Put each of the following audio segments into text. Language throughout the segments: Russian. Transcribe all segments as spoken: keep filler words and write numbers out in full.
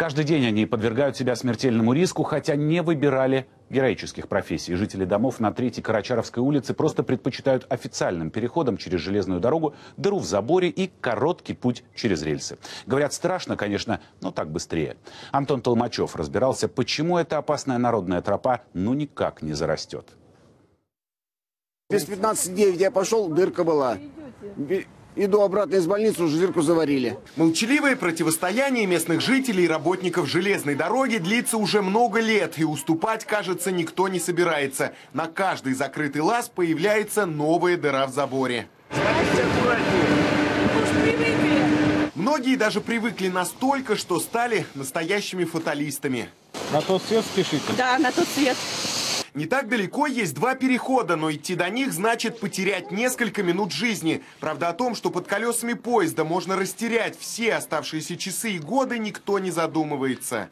Каждый день они подвергают себя смертельному риску, хотя не выбирали героических профессий. Жители домов на Третьей Карачаровской улице просто предпочитают официальным переходом через железную дорогу дыру в заборе и короткий путь через рельсы. Говорят, страшно, конечно, но так быстрее. Антон Толмачев разбирался, почему эта опасная народная тропа ну никак не зарастет. Без пятнадцати девять я пошел, дырка была. Иду обратно из больницы, уже дырку заварили. Молчаливое противостояние местных жителей и работников железной дороги длится уже много лет. И уступать, кажется, никто не собирается. На каждый закрытый лаз появляется новая дыра в заборе. Многие даже привыкли настолько, что стали настоящими фаталистами. На тот свет спешите? Да, на тот свет. Не так далеко есть два перехода, но идти до них значит потерять несколько минут жизни. Правда, о том, что под колесами поезда можно растерять все оставшиеся часы и годы, никто не задумывается.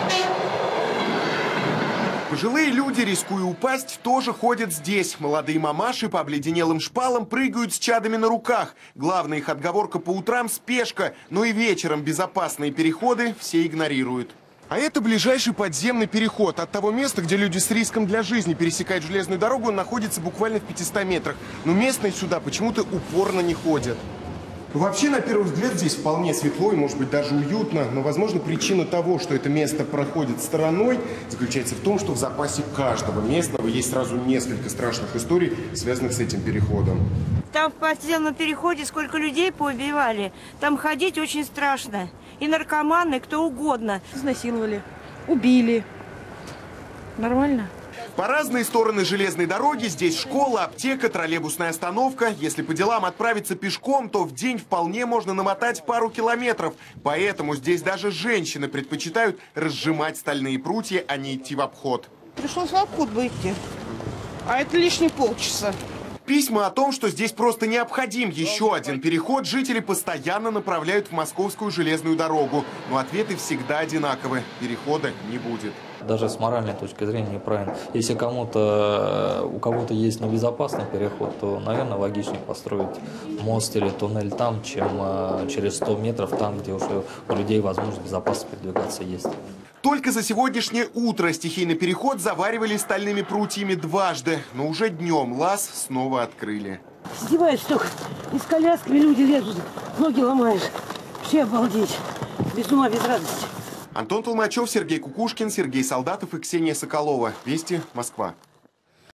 Пожилые люди, рискуя упасть, тоже ходят здесь. Молодые мамаши по обледенелым шпалам прыгают с чадами на руках. Главная их отговорка по утрам – спешка, но и вечером безопасные переходы все игнорируют. А это ближайший подземный переход. От того места, где люди с риском для жизни пересекают железную дорогу, он находится буквально в пятистах метрах. Но местные сюда почему-то упорно не ходят. Вообще, на первый взгляд, здесь вполне светло и, может быть, даже уютно. Но, возможно, причина того, что это место проходит стороной, заключается в том, что в запасе каждого местного есть сразу несколько страшных историй, связанных с этим переходом. Там в подземном переходе сколько людей поубивали. Там ходить очень страшно. И наркоманы, кто угодно. Изнасиловали, убили. Нормально. По разные стороны железной дороги здесь школа, аптека, троллейбусная остановка. Если по делам отправиться пешком, то в день вполне можно намотать пару километров. Поэтому здесь даже женщины предпочитают разжимать стальные прутья, а не идти в обход. Пришлось в обход выйти. А это лишние полчаса. Письма о том, что здесь просто необходим еще один переход, жители постоянно направляют в московскую железную дорогу. Но ответы всегда одинаковы. Перехода не будет. Даже с моральной точки зрения неправильно. Если кому-то, у кого-то есть небезопасный переход, то, наверное, логичнее построить мост или туннель там, чем через сто метров там, где уже у людей возможность безопасно передвигаться есть. Только за сегодняшнее утро стихийный переход заваривали стальными прутьями дважды. Но уже днем лаз снова открыли. Издеваются только. И с колясками люди лезут. Ноги ломаешь. Вообще обалдеть. Без ума, без радости. Антон Толмачев, Сергей Кукушкин, Сергей Солдатов и Ксения Соколова. Вести, Москва.